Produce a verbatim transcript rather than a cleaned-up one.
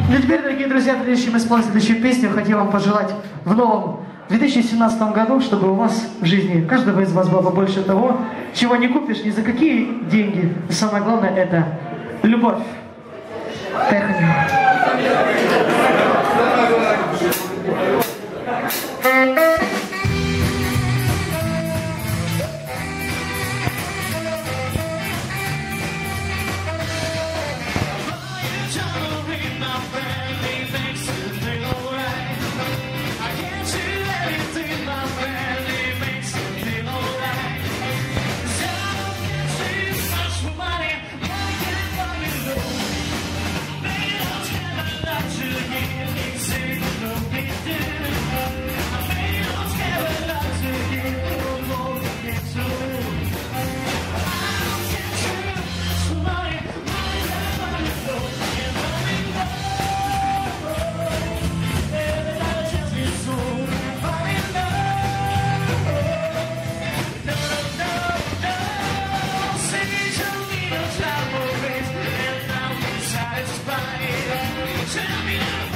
Ну и теперь, дорогие друзья, прежде чем исполнить следующую песню, хотел вам пожелать в новом две тысячи семнадцатом году, чтобы у вас в жизни, каждого из вас было побольше того, чего не купишь ни за какие деньги. И самое главное — это любовь. Поехали. Tell me